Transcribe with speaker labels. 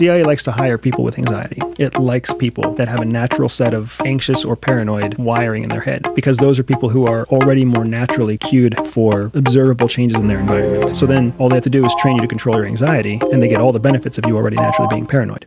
Speaker 1: CIA likes to hire people with anxiety. It likes people that have a natural set of anxious or paranoid wiring in their head, because those are people who are already more naturally cued for observable changes in their environment. So then all they have to do is train you to control your anxiety, and they get all the benefits of you already naturally being paranoid.